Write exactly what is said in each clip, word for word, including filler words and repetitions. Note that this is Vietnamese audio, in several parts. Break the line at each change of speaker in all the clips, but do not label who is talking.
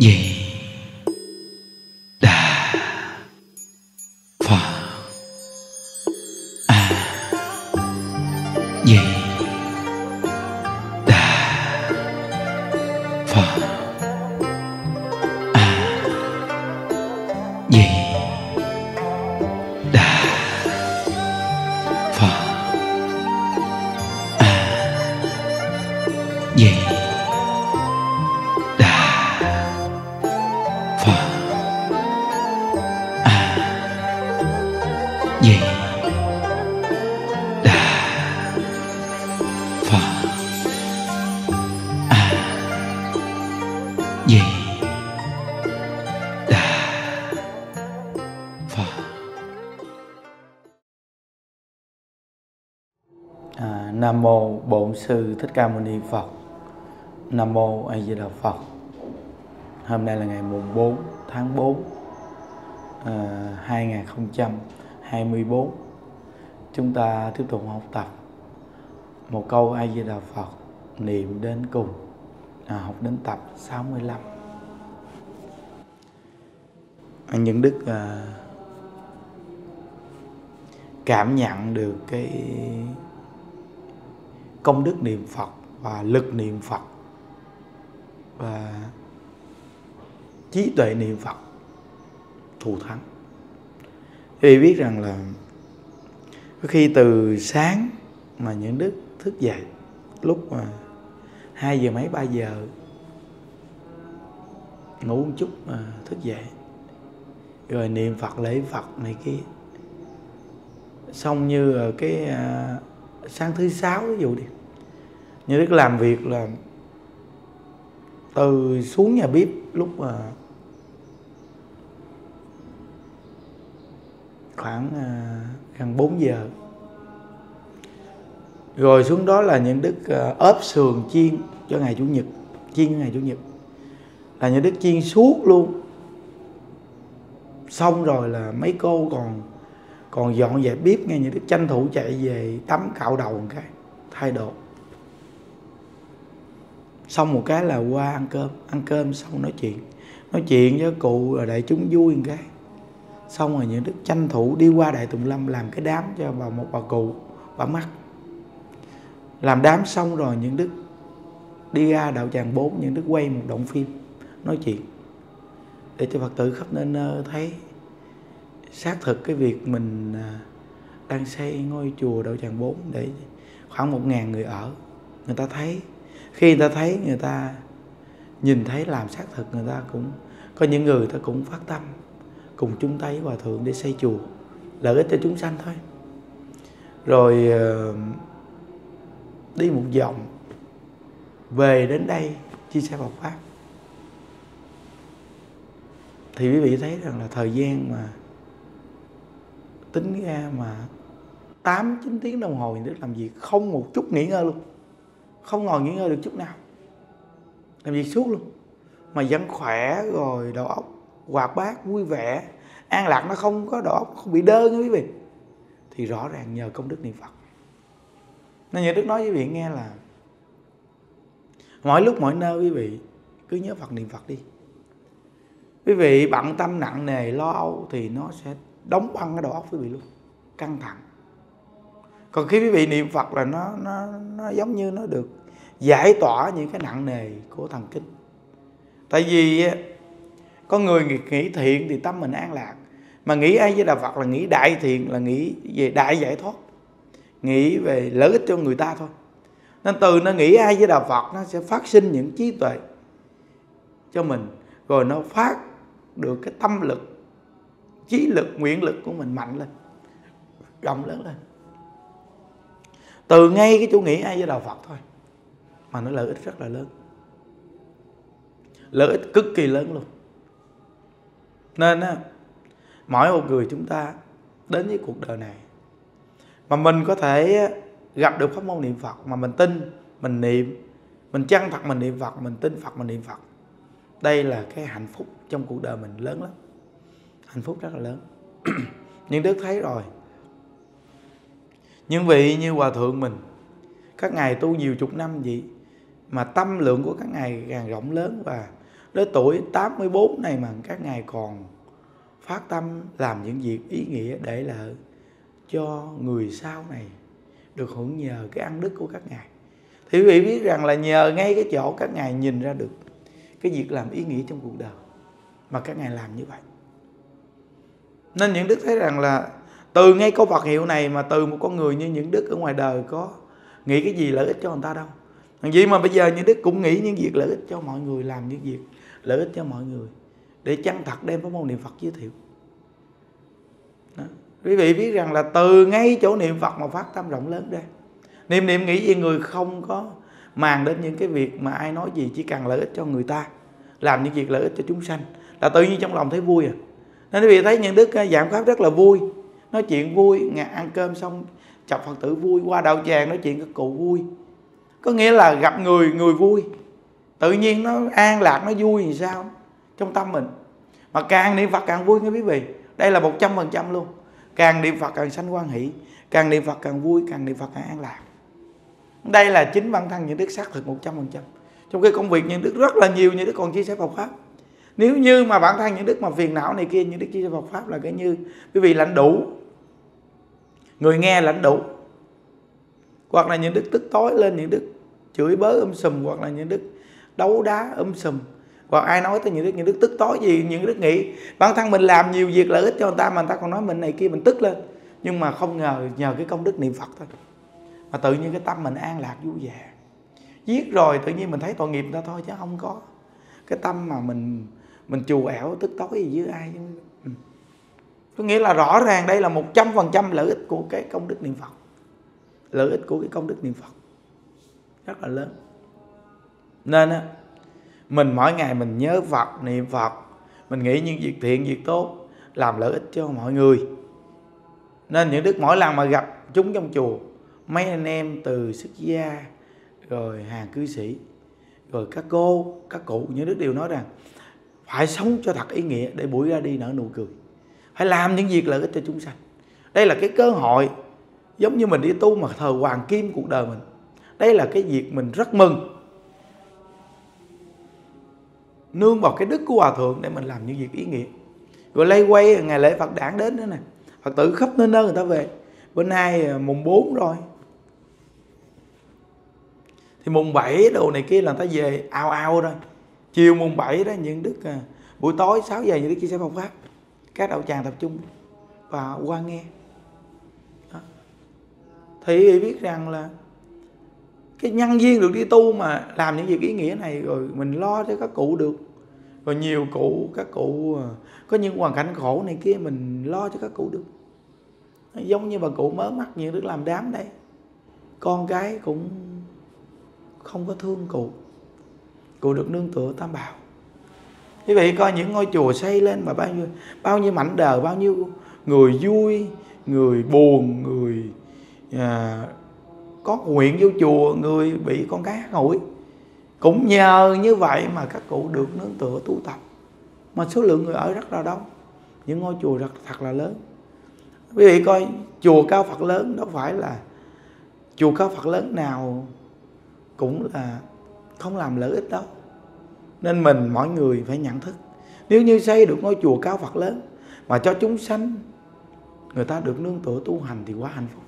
Di Đà Phật. A Di Đà Phật. A Di Đà Phật. A Di Đà Phật. A Di Đà Phật. A Di Đà Phật.
À, Nam mô Bổn Sư Thích Ca Mâu Ni Phật. Nam mô A Di Đà Phật. Hôm nay là ngày mùng bốn tháng tư à, hai nghìn không trăm hai mươi tư. Chúng ta tiếp tục học tập một câu A Di Đà Phật niệm đến cùng, à, học đến tập sáu mươi lăm. À, những đức à, cảm nhận được cái công đức niệm Phật và lực niệm Phật và trí tuệ niệm Phật thù thắng. Vì biết rằng là khi từ sáng mà những đức thức dậy lúc mà hai giờ mấy ba giờ, ngủ một chút mà thức dậy rồi niệm Phật lễ Phật này kia, xong như ở cái à, sáng thứ sáu ví dụ đi, như đức làm việc là từ xuống nhà bếp lúc mà khoảng à, gần bốn giờ, rồi xuống đó là những đức à, ốp sườn chiên cho ngày chủ nhật, chiên ngày chủ nhật là những đức chiên suốt luôn. Xong rồi là mấy cô còn còn dọn dẹp bếp nghe, những đức tranh thủ chạy về tắm cạo đầu một cái thay đồ, xong một cái là qua ăn cơm, ăn cơm xong nói chuyện nói chuyện với cụ rồi đại chúng vui một cái, xong rồi những đức tranh thủ đi qua Đại Tùng Lâm làm cái đám cho bà một bà cụ bà mắc. Làm đám xong rồi những đức đi ra đạo tràng bốn, những đức quay một đoạn phim nói chuyện để cho Phật tử khắp nơi nơi thấy xác thực cái việc mình đang xây ngôi chùa đạo tràng bốn để khoảng một ngàn người ở. Người ta thấy, khi người ta thấy, người ta nhìn thấy làm xác thực, người ta cũng có những người ta cũng phát tâm cùng chung tay với Hòa Thượng để xây chùa, lợi ích cho chúng sanh thôi. Rồi đi một vòng về đến đây chia sẻ Phật pháp, thì quý vị thấy rằng là thời gian mà tính ra mà tám chín tiếng đồng hồ thì Đức làm việc không một chút nghỉ ngơi luôn, không ngồi nghỉ ngơi được chút nào, làm việc suốt luôn mà vẫn khỏe, rồi đầu óc hoạt bát vui vẻ an lạc, nó không có đầu óc không bị đơ nha quý vị. Thì rõ ràng nhờ công đức niệm Phật. Nên như Đức nói với quý vị nghe là mỗi lúc mỗi nơi quý vị cứ nhớ Phật niệm Phật đi. Quý vị bận tâm nặng nề lo âu thì nó sẽ đóng băng cái đầu óc quý vị luôn, căng thẳng. Còn khi quý vị niệm Phật là nó nó nó giống như nó được giải tỏa những cái nặng nề của thần kinh. Tại vì con người nghĩ thiện thì tâm mình an lạc, mà nghĩ A Di Đà Phật là nghĩ đại thiện, là nghĩ về đại giải thoát, nghĩ về lợi ích cho người ta thôi. Nên từ nó nghĩ A Di Đà Phật nó sẽ phát sinh những trí tuệ cho mình, rồi nó phát được cái tâm lực, trí lực, nguyện lực của mình mạnh lên, rộng lớn lên. Từ ngay cái chỗ nghĩ A Di Đà Phật thôi mà nó lợi ích rất là lớn, lợi ích cực kỳ lớn luôn. Nên á, mỗi một người chúng ta đến với cuộc đời này mà mình có thể gặp được pháp môn niệm Phật mà mình tin, mình niệm, mình chân thật mình niệm Phật, mình tin Phật, mình niệm Phật, đây là cái hạnh phúc trong cuộc đời mình lớn lắm, hạnh phúc rất là lớn. Nhưng Đức thấy rồi, những vị như Hòa Thượng mình, các ngài tu nhiều chục năm vậy mà tâm lượng của các ngài càng rộng lớn và đến tuổi tám mươi bốn này mà các ngài còn phát tâm làm những việc ý nghĩa để lợi cho người sau này được hưởng nhờ cái ân đức của các ngài. Thì quý vị biết rằng là nhờ ngay cái chỗ các ngài nhìn ra được cái việc làm ý nghĩa trong cuộc đời mà các ngài làm như vậy. Nên những đức thấy rằng là từ ngay câu Phật hiệu này mà từ một con người như những đức ở ngoài đời có nghĩ cái gì lợi ích cho người ta đâu. Làm gì mà bây giờ những đức cũng nghĩ những việc lợi ích cho mọi người, làm những việc lợi ích cho mọi người để chân thật đem pháp môn niệm Phật giới thiệu. Đó. Quý vị biết rằng là từ ngay chỗ niệm Phật mà phát tâm rộng lớn ra. Niệm niệm nghĩ về người không có màng đến những cái việc mà ai nói gì, chỉ cần lợi ích cho người ta, làm những việc lợi ích cho chúng sanh là tự nhiên trong lòng thấy vui à. Nên quý vị thấy những đức giảng pháp rất là vui, nói chuyện vui, ăn cơm xong chọc Phật tử vui, qua đạo tràng nói chuyện các cụ vui. Có nghĩa là gặp người, người vui, tự nhiên nó an lạc, nó vui thì sao trong tâm mình. Mà càng niệm Phật càng vui nghe quý vị. Đây là một trăm phần trăm luôn. Càng niệm Phật càng sanh hoan hỷ, càng niệm Phật càng vui, càng niệm Phật càng an lạc. Đây là chính bản thân những đức xác thực một trăm phần trăm. Trong cái công việc những đức rất là nhiều, những đức còn chia sẻ Phật pháp. Nếu như mà bản thân những đức mà phiền não này kia, những đức chia sẻ Phật pháp là cái như quý vị lãnh đủ, người nghe lãnh đủ. Hoặc là những đức tức tối lên, những đức chửi bới um sùm, hoặc là những đức đấu đá um sùm, hoặc ai nói tới những đức, những đức tức tối gì, những đức nghĩ bản thân mình làm nhiều việc lợi ích cho người ta mà người ta còn nói mình này kia, mình tức lên. Nhưng mà không ngờ nhờ cái công đức niệm Phật thôi mà tự nhiên cái tâm mình an lạc vui vẻ. Giết rồi tự nhiên mình thấy tội nghiệp người ta thôi, chứ không có cái tâm mà mình mình chù ẻo tức tối gì với ai. Ừ. Có nghĩa là rõ ràng đây là một trăm phần trăm lợi ích của cái công đức niệm Phật, lợi ích của cái công đức niệm Phật rất là lớn. Nên á, mình mỗi ngày mình nhớ Phật, niệm Phật, mình nghĩ những việc thiện, việc tốt, làm lợi ích cho mọi người. Nên những đức mỗi lần mà gặp chúng trong chùa, mấy anh em từ xuất gia, rồi hàng cư sĩ, rồi các cô, các cụ, những đức đều nói rằng phải sống cho thật ý nghĩa để buổi ra đi nở nụ cười. Phải làm những việc lợi ích cho chúng sanh. Đây là cái cơ hội giống như mình đi tu mà thờ hoàng kim cuộc đời mình. Đây là cái việc mình rất mừng, nương vào cái đức của Hòa Thượng để mình làm những việc ý nghĩa. Rồi lây quay ngày lễ Phật đản đến nữa nè, Phật tử khắp nơi nơi người ta về. Bữa nay mùng bốn rồi, thì mùng bảy đồ này kia là người ta về ao ao rồi. Chiều mùng bảy đó những đức à, buổi tối sáu giờ những đức chia sẻ Phật pháp, các đạo tràng tập trung và qua nghe. Đó. Thì biết rằng là cái nhân duyên được đi tu mà làm những việc ý nghĩa này, rồi mình lo cho các cụ được. Rồi nhiều cụ, các cụ có những hoàn cảnh khổ này kia, mình lo cho các cụ được. Giống như bà cụ mới mắc những đức làm đám đây, con cái cũng không có thương cụ, cụ được nương tựa Tam Bảo. Quý vị coi những ngôi chùa xây lên mà bao nhiêu bao nhiêu mảnh đời, bao nhiêu người vui, người buồn, người à, có nguyện vô chùa, người bị con cái hắt hủi. Cũng nhờ như vậy mà các cụ được nương tựa tu tập, mà số lượng người ở rất là đông. Những ngôi chùa rất thật là lớn. Quý vị coi chùa Cao Phật lớn, đâu phải là chùa Cao Phật lớn nào cũng là không làm lợi ích đâu. Nên mình mọi người phải nhận thức, nếu như xây được ngôi chùa Cao Phật lớn mà cho chúng sanh người ta được nương tựa tu hành thì quá hạnh phúc,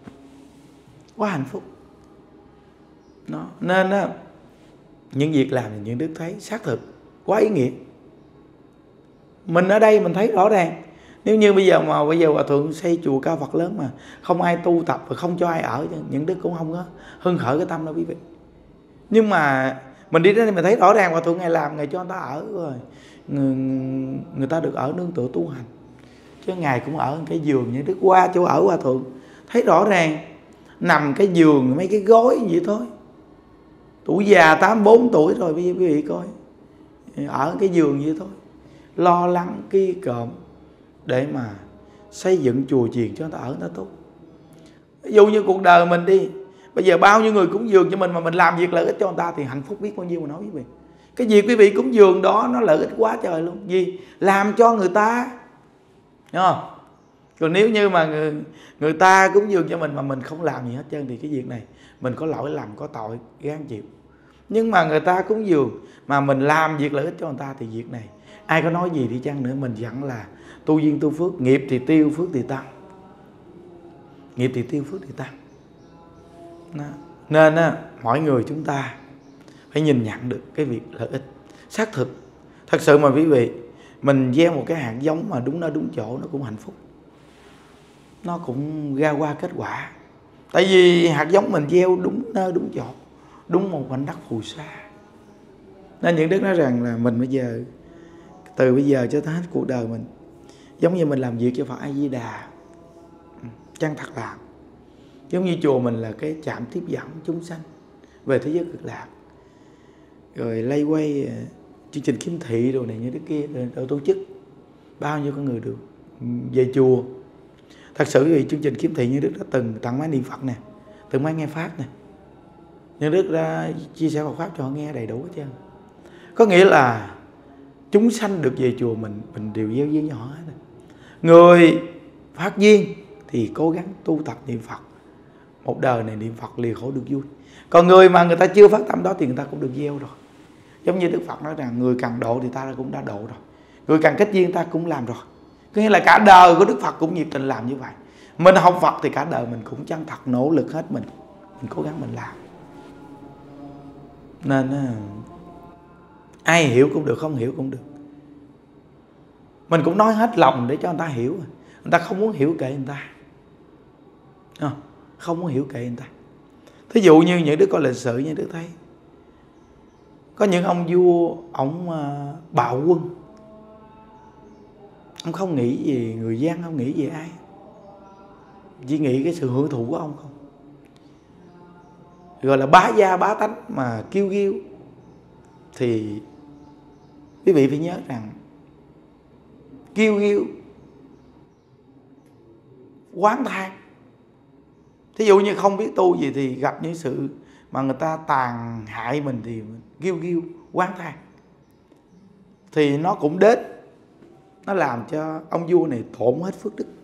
quá hạnh phúc. Đó. Nên á, những việc làm thì những đức thấy xác thực quá ý nghĩa. Mình ở đây mình thấy rõ ràng, nếu như bây giờ mà bây giờ Hòa Thượng xây chùa Cao Phật lớn mà không ai tu tập và không cho ai ở, những đức cũng không có hưng khởi cái tâm đâu quý vị. Nhưng mà mình đi đến đây mình thấy rõ ràng Hòa Thượng ngày làm, ngày cho người ta ở rồi, người, người ta được ở nương tựa tu hành. Chứ ngày cũng ở cái giường, những đức qua chỗ ở Hòa Thượng thấy rõ ràng, nằm cái giường mấy cái gối vậy thôi. Tuổi già tám mươi bốn tuổi rồi, bây giờ quý vị coi, ở cái giường vậy thôi, lo lắng ki cộm để mà xây dựng chùa chiền cho người ta ở, người ta tốt. Ví dụ như cuộc đời mình đi, bây giờ bao nhiêu người cúng dường cho mình mà mình làm việc lợi ích cho người ta thì hạnh phúc biết bao nhiêu mà nói quý vị. Cái việc quý vị cúng dường đó nó lợi ích quá trời luôn. Vì làm cho người ta, đúng không? Còn nếu như mà người, người ta cúng dường cho mình mà mình không làm gì hết trơn thì cái việc này mình có lỗi lầm, có tội, gán chịu. Nhưng mà người ta cúng dường mà mình làm việc lợi ích cho người ta thì việc này ai có nói gì đi chăng nữa mình vẫn là tu duyên tu phước, nghiệp thì tiêu phước thì tăng. Nghiệp thì tiêu phước thì tăng. Đó. Nên á, mọi người chúng ta phải nhìn nhận được cái việc lợi ích xác thực. Thật sự mà quý vị, mình gieo một cái hạt giống mà đúng nơi đúng chỗ nó cũng hạnh phúc, nó cũng ra qua kết quả. Tại vì hạt giống mình gieo đúng nơi đúng chỗ, đúng một mảnh đất phù sa. Nên những đức nói rằng là mình bây giờ, từ bây giờ cho tới hết cuộc đời mình, giống như mình làm việc cho Phật A Di Đà, chân thật làm. Giống như chùa mình là cái trạm tiếp dẫn chúng sanh về thế giới cực lạc, rồi lay quay chương trình khiếm thị đồ này như thế kia, rồi tổ chức bao nhiêu con người được về chùa. Thật sự vì chương trình khiếm thị như Đức đã từng tặng máy niệm Phật nè, từng máy nghe Pháp nè, như Đức đã chia sẻ Phật Pháp cho họ nghe đầy đủ hết trơn. Có nghĩa là chúng sanh được về chùa mình, mình đều gieo duyên cho họ hết. Người phát duyên thì cố gắng tu tập niệm Phật, một đời này niệm Phật lìa khổ được vui. Còn người mà người ta chưa phát tâm đó thì người ta cũng được gieo rồi. Giống như Đức Phật nói rằng người cần độ thì ta cũng đã độ rồi, người cần kết duyên ta cũng làm rồi. Có nghĩa là cả đời của Đức Phật cũng nhiệt tình làm như vậy. Mình học Phật thì cả đời mình cũng chân thật nỗ lực hết mình, mình cố gắng mình làm. Nên ai hiểu cũng được, không hiểu cũng được. Mình cũng nói hết lòng để cho người ta hiểu. Người ta không muốn hiểu kệ người ta, không, không muốn hiểu kệ người ta. Thí dụ như những đứa có lịch sử như Đức thấy, có những ông vua, ông uh, bạo quân, ông không nghĩ gì người dân, không nghĩ gì ai, chỉ nghĩ cái sự hưởng thụ của ông không. Gọi là bá gia bá tánh mà kiêu kiêu. Thì quý vị phải nhớ rằng kiêu kiêu oán than. Thí dụ như không biết tu gì thì gặp những sự mà người ta tàn hại mình thì kiêu kiêu oán than, thì nó cũng đến, nó làm cho ông vua này tổn hết phước đức.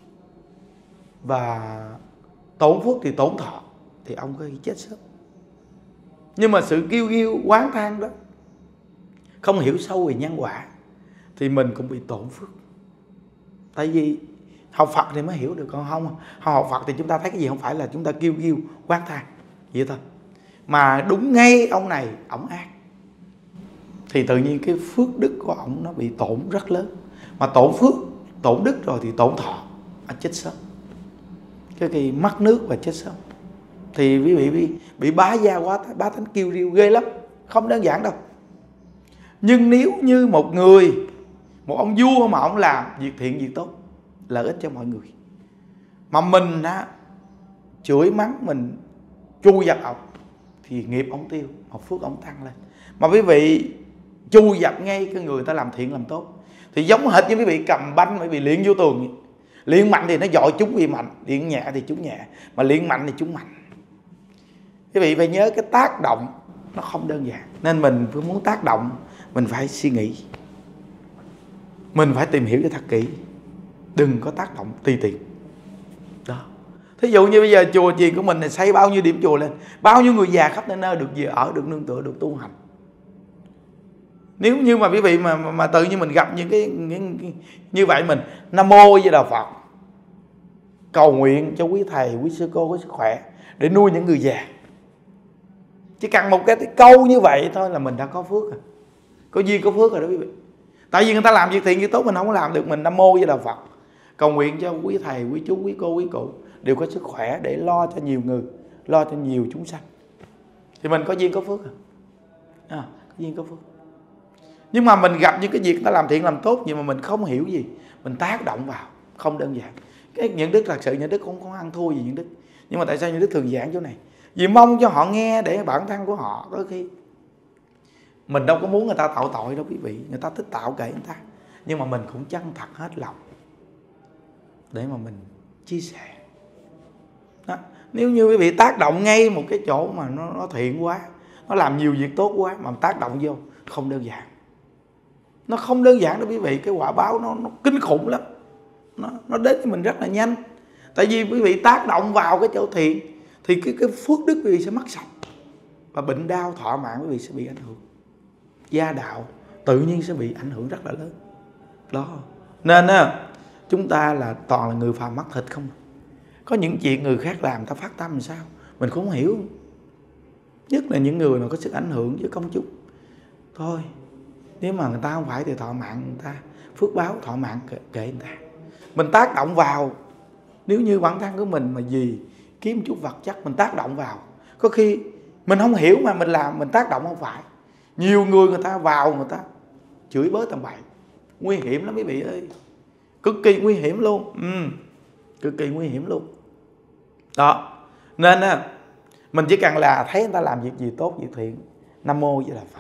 Và tổn phước thì tổn thọ, thì ông có khi chết sớm. Nhưng mà sự kiêu kiêu oán than đó, không hiểu sâu về nhân quả, thì mình cũng bị tổn phước. Tại vì học Phật thì mới hiểu được, còn không học Phật thì chúng ta thấy cái gì không phải là chúng ta kiêu kiêu oán than vậy thôi. Mà đúng ngay ông này, ổng ác, thì tự nhiên cái phước đức của ổng nó bị tổn rất lớn. Mà tổn phước, tổn đức rồi thì tổn thọ, anh chết sớm. Cái kỳ mất nước và chết sớm. Thì quý vị bị, bị bá gia quá, bá tánh kiêu riêu ghê lắm, không đơn giản đâu. Nhưng nếu như một người, một ông vua mà ông làm việc thiện việc tốt, lợi ích cho mọi người, mà mình á chửi mắng, mình chu dập ông, thì nghiệp ông tiêu, một phước ông tăng lên. Mà quý vị chu dập ngay cái người ta làm thiện làm tốt, thì giống hệt như quý vị cầm banh, quý vị luyện vô tường vậy. Luyện mạnh thì nó dội chúng vì mạnh, luyện nhẹ thì chúng nhẹ, mà luyện mạnh thì chúng mạnh. Quý vị phải nhớ cái tác động nó không đơn giản. Nên mình phải muốn tác động, mình phải suy nghĩ, mình phải tìm hiểu cho thật kỹ, đừng có tác động tùy tiện đó. Thí dụ như bây giờ chùa chiền của mình này xây bao nhiêu điểm chùa lên, bao nhiêu người già khắp nơi nơi được về ở, được nương tựa, được tu hành. Nếu như mà quý vị mà, mà, mà tự nhiên mình gặp những cái, những cái như vậy, mình Nam Mô với Đạo Phật, cầu nguyện cho quý thầy, quý sư cô có sức khỏe để nuôi những người già. Chỉ cần một cái câu như vậy thôi là mình đã có phước rồi, có duyên có phước rồi đó quý vị. Tại vì người ta làm việc thiện việc tốt mình không có làm được, mình Nam Mô với Đạo Phật, cầu nguyện cho quý thầy, quý chú, quý cô, quý cụ đều có sức khỏe để lo cho nhiều người, lo cho nhiều chúng sanh, thì mình có duyên có phước rồi. À, có duyên có phước. Nhưng mà mình gặp những cái việc ta làm thiện làm tốt nhưng mà mình không hiểu gì, mình tác động vào, không đơn giản. Cái những đức thật sự những đức cũng không ăn thua gì những đức. Nhưng mà tại sao những đức thường giảng chỗ này? Vì mong cho họ nghe để bản thân của họ đôi khi mình đâu có muốn người ta tạo tội đâu quý vị, người ta thích tạo kệ người ta, nhưng mà mình cũng chân thật hết lòng để mà mình chia sẻ đó. Nếu như quý vị tác động ngay một cái chỗ mà nó, nó thiện quá, nó làm nhiều việc tốt quá mà tác động vô, không đơn giản, nó không đơn giản đâu quý vị. Cái quả báo nó, nó kinh khủng lắm, nó, nó đến với mình rất là nhanh. Tại vì quý vị tác động vào cái chỗ thiện thì cái, cái phước đức quý vị sẽ mất sạch. và bệnh đau thọ mạng quý vị sẽ bị ảnh hưởng. Gia đạo tự nhiên sẽ bị ảnh hưởng rất là lớn. Đó. Nên á, chúng ta là toàn là người phàm mắt thịt không. Có những chuyện người khác làm ta phát tâm làm sao mình cũng không hiểu. Nhất là những người mà có sức ảnh hưởng với công chúng. Thôi, nếu mà người ta không phải thì thọ mạng người ta, phước báo thọ mạng kệ, kệ người ta. Mình tác động vào. Nếu như bản thân của mình mà gì kiếm chút vật chất mình tác động vào, có khi mình không hiểu mà mình làm, mình tác động không phải. Nhiều người người ta vào người ta chửi bới tầm bậy. Nguy hiểm lắm quý vị ơi. Cực kỳ nguy hiểm luôn. Ừ, cực kỳ nguy hiểm luôn. Đó. Nên á, mình chỉ cần là thấy người ta làm việc gì tốt, việc thiện, Nam Mô Di Đà Phật.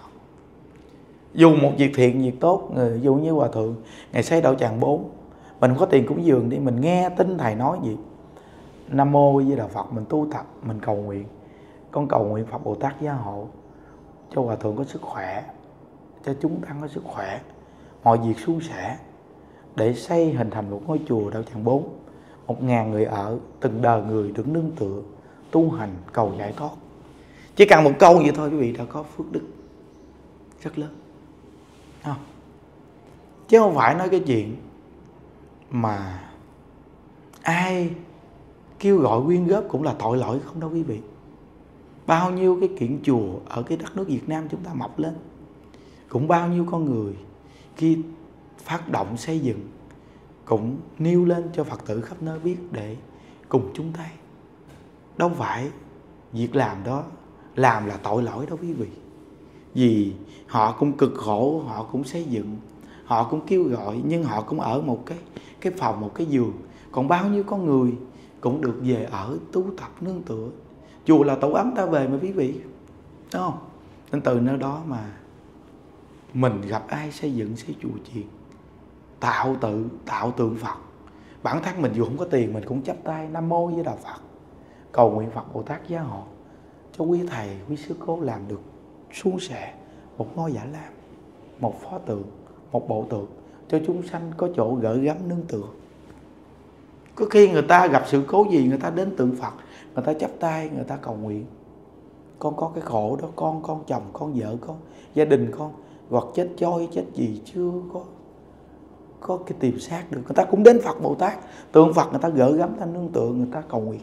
Dù một việc thiện, việc tốt, ví dụ như Hòa Thượng ngày xây đạo tràng bốn, mình không có tiền cúng dường đi, mình nghe tin Thầy nói gì, Nam Mô Di Đà Phật, mình tu tập, mình cầu nguyện. Con cầu nguyện Phật Bồ Tát gia hộ cho Hòa Thượng có sức khỏe, cho chúng tăng có sức khỏe, mọi việc suôn sẻ, để xây hình thành một ngôi chùa đạo tràng bốn, một ngàn người ở, từng đời người được nương tựa, tu hành, cầu giải thoát. Chỉ cần một câu vậy thôi quý vị đã có phước đức rất lớn. Không? Chứ không phải nói cái chuyện mà ai kêu gọi quyên góp cũng là tội lỗi không đâu quý vị. Bao nhiêu cái kiện chùa ở cái đất nước Việt Nam chúng ta mọc lên, cũng bao nhiêu con người khi phát động xây dựng cũng nêu lên cho Phật tử khắp nơi biết để cùng chung tay. Đâu phải việc làm đó làm là tội lỗi đâu quý vị. Vì họ cũng cực khổ, họ cũng xây dựng, họ cũng kêu gọi, nhưng họ cũng ở một cái cái phòng, một cái giường. Còn bao nhiêu con người cũng được về ở tu tập nương tựa. Chùa là tổ ấm ta về mà quý vị, đúng không? Nên từ nơi đó mà mình gặp ai xây dựng xây chùa chiền, tạo tự tạo tượng Phật. Bản thân mình dù không có tiền mình cũng chắp tay Nam Mô Di Đà Phật, cầu nguyện Phật Bồ Tát gia hộ cho quý thầy, quý sư cô làm được suôn sẻ một ngôi Giả Lam, một pho tượng, một bộ tượng, cho chúng sanh có chỗ gửi gắm nương tựa. Có khi người ta gặp sự cố gì, người ta đến tượng Phật, người ta chắp tay, người ta cầu nguyện. Con có cái khổ đó, con, con chồng, con vợ, con gia đình con, hoặc chết choi, chết gì chưa có có cái tìm xác được, người ta cũng đến Phật Bồ Tát, tượng Phật người ta gửi gắm, ta nương tựa, người ta cầu nguyện.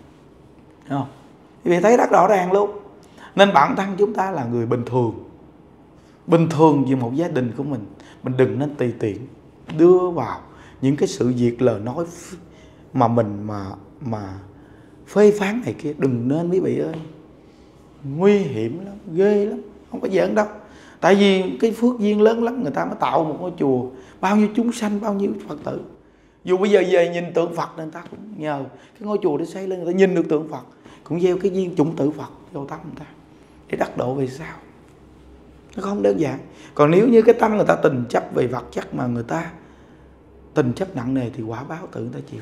Thấy không? Vì thấy rất rõ ràng luôn. Nên bản thân chúng ta là người bình thường, bình thường vì một gia đình của mình, mình đừng nên tùy tiện đưa vào những cái sự việc lời nói mà mình mà mà phê phán này kia, đừng nên quý vị ơi. Nguy hiểm lắm, ghê lắm, không có giỡn đâu. Tại vì cái phước duyên lớn lắm, người ta mới tạo một ngôi chùa, bao nhiêu chúng sanh, bao nhiêu Phật tử. Dù bây giờ về nhìn tượng Phật nên ta cũng nhờ cái ngôi chùa để xây lên, người ta nhìn được tượng Phật, cũng gieo cái duyên chủng tử Phật vô tâm người ta để đắc độ về sau. Nó không đơn giản. Còn nếu như cái tâm người ta tình chấp về vật chất mà người ta tình chấp nặng nề thì quả báo tự người ta chịu.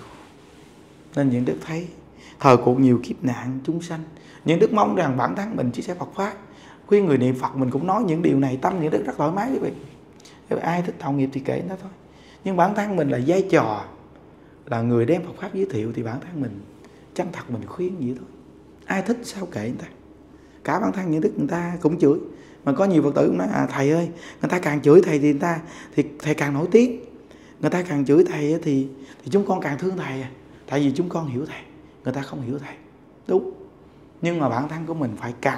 Nên những đức thấy thời cuộc nhiều kiếp nạn chúng sanh, những đức mong rằng bản thân mình chia sẻ Phật pháp, khuyên người niệm Phật mình cũng nói những điều này, tâm những đức rất thoải mái quý vị. Ai thích tạo nghiệp thì kể nó thôi. Nhưng bản thân mình là vai trò là người đem Phật pháp giới thiệu thì bản thân mình chân thật mình khuyên vậy thôi. Ai thích sao kệ người ta. Cả bản thân những đức người ta cũng chửi. Mà có nhiều Phật tử cũng nói à, thầy ơi, người ta càng chửi thầy thì người ta thì thầy càng nổi tiếng. Người ta càng chửi thầy thì thì chúng con càng thương thầy. Tại vì chúng con hiểu thầy, người ta không hiểu thầy. Đúng. Nhưng mà bản thân của mình phải cần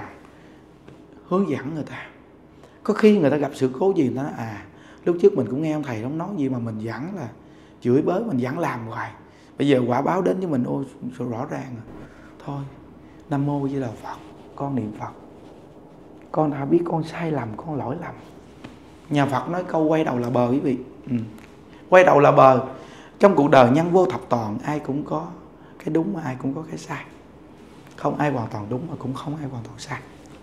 hướng dẫn người ta. Có khi người ta gặp sự cố gì người ta nói à, lúc trước mình cũng nghe ông thầy đó nói gì mà mình vẫn là chửi bới, mình vẫn làm hoài. Bây giờ quả báo đến với mình ôi rõ ràng rồi. Thôi, Nam Mô Di Đà Phật, con niệm Phật. Con đã biết con sai lầm, con lỗi lầm. Nhà Phật nói câu quay đầu là bờ quý vị. Ừ. Quay đầu là bờ. Trong cuộc đời nhân vô thập toàn, ai cũng có cái đúng mà ai cũng có cái sai. Không ai hoàn toàn đúng mà cũng không ai hoàn toàn sai.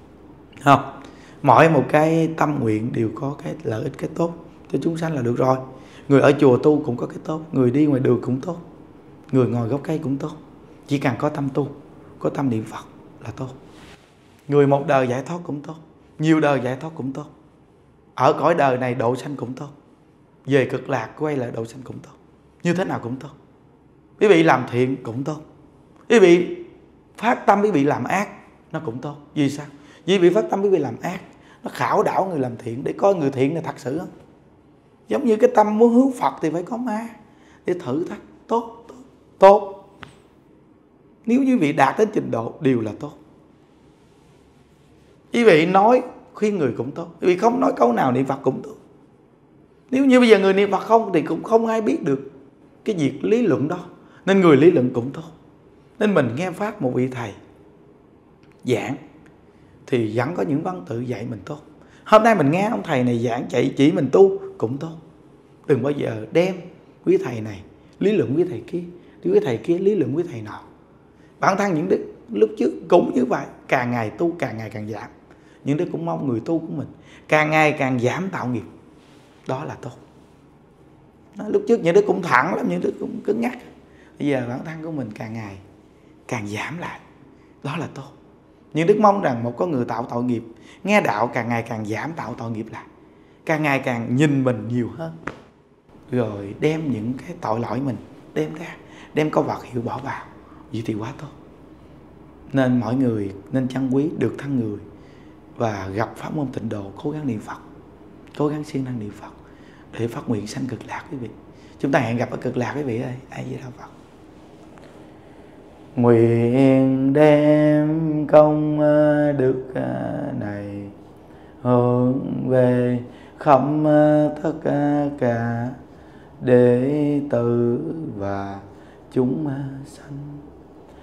Không? Mỗi một cái tâm nguyện đều có cái lợi ích, cái tốt cho chúng sanh là được rồi. Người ở chùa tu cũng có cái tốt, người đi ngoài đường cũng tốt, người ngồi gốc cây cũng tốt. Chỉ cần có tâm tu, có tâm niệm Phật là tốt. Người một đời giải thoát cũng tốt, nhiều đời giải thoát cũng tốt. Ở cõi đời này độ sanh cũng tốt, về cực lạc quay lại độ sanh cũng tốt. Như thế nào cũng tốt. Quý vị làm thiện cũng tốt, quý vị phát tâm quý vị làm ác nó cũng tốt. Vì sao? Quý vị phát tâm quý vị làm ác, nó khảo đảo người làm thiện để coi người thiện là thật sự không. Giống như cái tâm muốn hướng Phật thì phải có ma để thử thách. Tốt, tốt, tốt. Nếu quý vị đạt đến trình độ đều là tốt. Quý vị nói khuyên người cũng tốt, quý vị không nói câu nào niệm Phật cũng tốt. Nếu như bây giờ người niệm Phật không thì cũng không ai biết được cái việc lý luận đó. Nên người lý luận cũng tốt. Nên mình nghe pháp một vị thầy giảng thì vẫn có những văn tự dạy mình tốt. Hôm nay mình nghe ông thầy này giảng chạy chỉ mình tu cũng tốt. Đừng bao giờ đem quý thầy này lý luận quý thầy kia, quý thầy kia lý luận quý thầy nọ. Bản thân những đức lúc trước cũng như vậy, càng ngày tu càng ngày càng giảm. Những đức cũng mong người tu của mình càng ngày càng giảm tạo nghiệp. Đó là tốt. Đó, lúc trước những đức cũng thẳng lắm, những đức cũng cứng nhắc. Bây giờ bản thân của mình càng ngày càng giảm lại. Đó là tốt. Nhưng đức mong rằng một con người tạo tội nghiệp, nghe đạo càng ngày càng giảm tạo tội nghiệp lại, càng ngày càng nhìn mình nhiều hơn, rồi đem những cái tội lỗi mình đem ra, đem câu Phật hiệu bỏ vào, vậy thì quá tốt. Nên mọi người nên trân quý được thân người và gặp pháp môn tịnh độ, cố gắng niệm Phật, cố gắng siêng năng niệm Phật để phát nguyện sanh cực lạc quý vị. Chúng ta hẹn gặp ở cực lạc quý vị ơi. A Di Đà Phật. Nguyện đem công đức này hướng về khắp tất cả đệ tử và chúng sanh,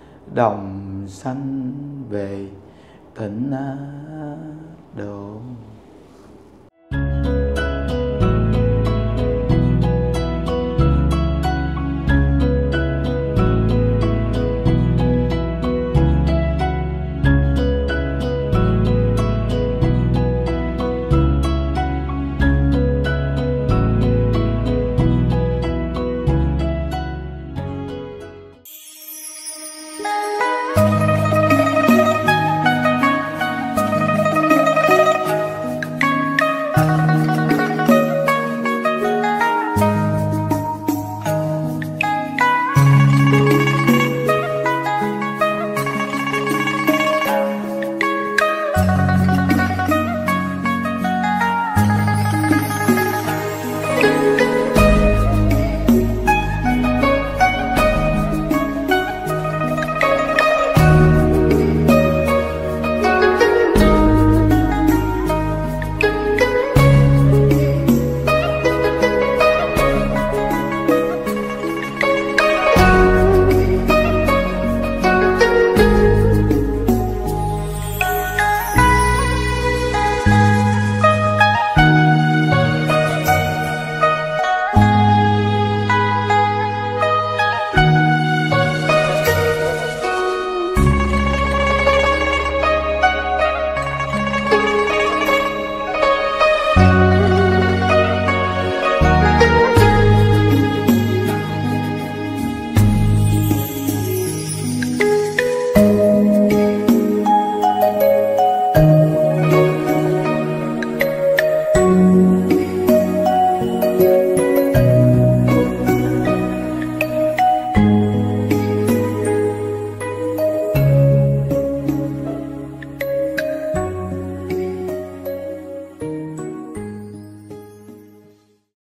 đồng sanh về tịnh độ.